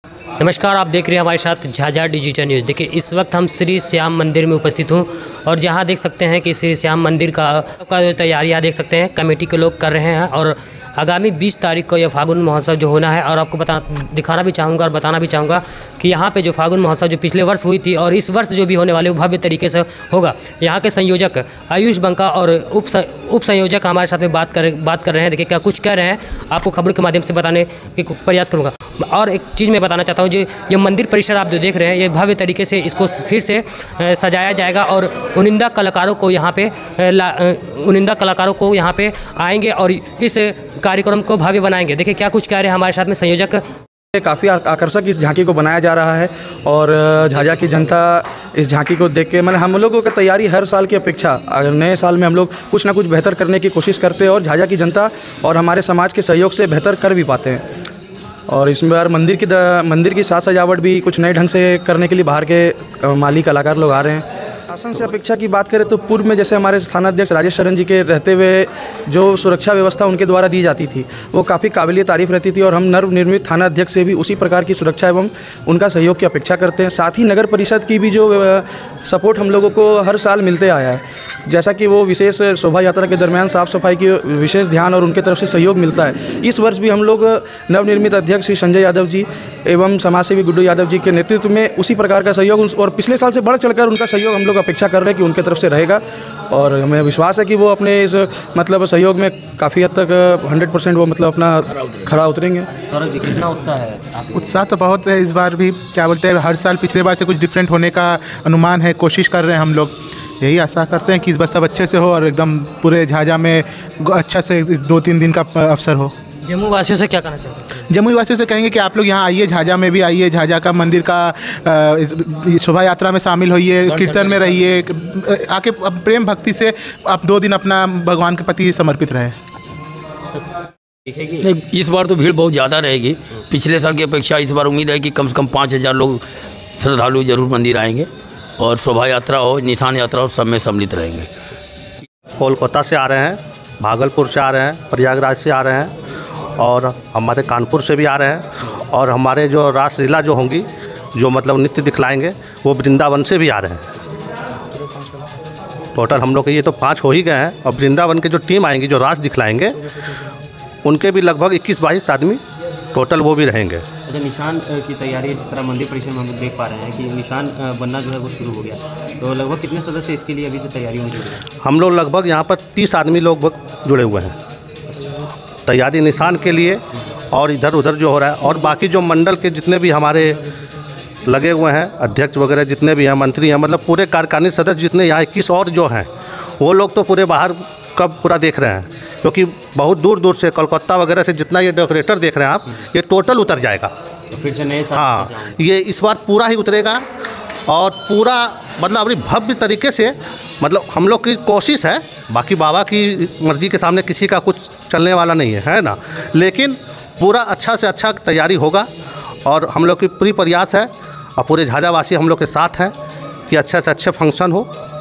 नमस्कार, आप देख रहे हैं हमारे साथ झाझा डिजिटल न्यूज़। देखिए, इस वक्त हम श्री श्याम मंदिर में उपस्थित हूँ और जहाँ देख सकते हैं कि श्री श्याम मंदिर का तैयारियाँ देख सकते हैं कमेटी के लोग कर रहे हैं और आगामी 20 तारीख को यह फागुन महोत्सव जो होना है। और आपको दिखाना भी चाहूँगा और बताना भी चाहूँगा कि यहाँ पे जो फागुन महोत्सव जो पिछले वर्ष हुई थी और इस वर्ष जो भी होने वाले वो भव्य तरीके से होगा। यहाँ के संयोजक आयुष बंका और उप संयोजक हमारे साथ में बात कर रहे हैं। देखिए क्या कुछ कह रहे हैं, आपको खबर के माध्यम से बताने की प्रयास करूँगा। और एक चीज़ मैं बताना चाहता हूँ, जो ये मंदिर परिसर आप जो देख रहे हैं, ये भव्य तरीके से इसको फिर से सजाया जाएगा और चुनिंदा कलाकारों को यहाँ पे आएंगे और इस कार्यक्रम को भव्य बनाएंगे। देखिए क्या कुछ कह रहे हैं हमारे साथ में संयोजक। काफ़ी आकर्षक इस झांकी को बनाया जा रहा है और झाझा की जनता इस झांकी को देख के मतलब हम लोगों की तैयारी हर साल की अपेक्षा नए साल में हम लोग कुछ ना कुछ बेहतर करने की कोशिश करते हैं और झाझा की जनता और हमारे समाज के सहयोग से बेहतर कर भी पाते हैं। और इस बार मंदिर की साज सजावट भी कुछ नए ढंग से करने के लिए बाहर के माली कलाकार लोग आ रहे हैं। शासन से अपेक्षा की बात करें तो पूर्व में जैसे हमारे थानाध्यक्ष राजेश शरण जी के रहते हुए जो सुरक्षा व्यवस्था उनके द्वारा दी जाती थी वो काफ़ी काबिलियत तारीफ़ रहती थी और हम नवनिर्मित थानाध्यक्ष से भी उसी प्रकार की सुरक्षा एवं उनका सहयोग की अपेक्षा करते हैं। साथ ही नगर परिषद की भी जो सपोर्ट हम लोगों को हर साल मिलते आया है, जैसा कि वो विशेष शोभा यात्रा के दरमियान साफ़ सफाई की विशेष ध्यान और उनके तरफ से सहयोग मिलता है। इस वर्ष भी हम लोग नवनिर्मित अध्यक्ष श्री संजय यादव जी एवं समाजसेवी गुड्डू यादव जी के नेतृत्व में उसी प्रकार का सहयोग और पिछले साल से बढ़ चढ़कर उनका सहयोग हम लोग अपेक्षा कर रहे हैं कि उनके तरफ से रहेगा। और हमें विश्वास है कि वो अपने इस मतलब सहयोग में काफ़ी हद तक 100% वो मतलब अपना खरा उतरेंगे। कितना उत्साह है? उत्साह तो बहुत है। इस बार भी क्या बोलते हैं, हर साल पिछले बार से कुछ डिफरेंट होने का अनुमान है, कोशिश कर रहे हैं हम लोग। यही आशा करते हैं कि इस बार सब अच्छे से हो और एकदम पूरे झाझा में अच्छा से इस 2-3 दिन का अवसर हो। जम्मू वासियों से क्या कहना चाहते हैं? जम्मू वासियों से कहेंगे कि आप लोग यहाँ आइए, झाझा में भी आइए, झाझा का मंदिर का शोभा यात्रा में शामिल होइए, कीर्तन में रहिए, आके प्रेम भक्ति से आप 2 दिन अपना भगवान के प्रति समर्पित रहे। नहीं, इस बार तो भीड़ बहुत ज़्यादा रहेगी पिछले साल की अपेक्षा। इस बार उम्मीद है कि कम से कम 5000 लोग श्रद्धालु जरूर मंदिर आएंगे और शोभा यात्रा हो, निशान यात्रा हो, सब में सम्मिलित रहेंगे। कोलकाता से आ रहे हैं, भागलपुर से आ रहे हैं, प्रयागराज से आ रहे हैं और हमारे कानपुर से भी आ रहे हैं। और हमारे जो रासलीला जो होंगी, जो मतलब नृत्य दिखलाएंगे, वो वृंदावन से भी आ रहे हैं। टोटल हम लोग के ये तो 5 हो ही गए हैं और वृंदावन के जो टीम आएंगी जो रास दिखलाएंगे उनके भी लगभग 21-22 आदमी टोटल वो भी रहेंगे। अच्छा, निशान की तैयारी जिस तरह मंदिर परिसर में हम लोग देख पा रहे हैं कि निशान बनना जो है वो शुरू हो गया, तो लगभग कितने सदस्य इसके लिए अभी से तैयारी होने जुड़े हैं? हम लोग लगभग यहाँ पर 30 आदमी लोग जुड़े हुए हैं तैयारी निशान के लिए। और इधर उधर जो हो रहा है और बाकी जो मंडल के जितने भी हमारे लगे हुए हैं, अध्यक्ष वगैरह जितने भी हैं, मंत्री हैं, मतलब पूरे कार्यकारिणी सदस्य जितने यहाँ 21 और जो हैं, वो लोग तो पूरे बाहर का पूरा देख रहे हैं, क्योंकि बहुत दूर दूर से कोलकाता वगैरह से जितना ये डेकोरेटर देख रहे हैं आप, ये टोटल उतर जाएगा। तो फिर से नए साल हाँ, ये इस बार पूरा ही उतरेगा और पूरा मतलब अपनी भव्य तरीके से, मतलब हम लोग की कोशिश है, बाकी बाबा की मर्जी के सामने किसी का कुछ चलने वाला नहीं है ना, लेकिन पूरा अच्छा से अच्छा तैयारी होगा और हम लोग की पूरी प्रयास है और पूरे झाझावासी हम लोग के साथ हैं कि अच्छे से अच्छे फंक्शन हो।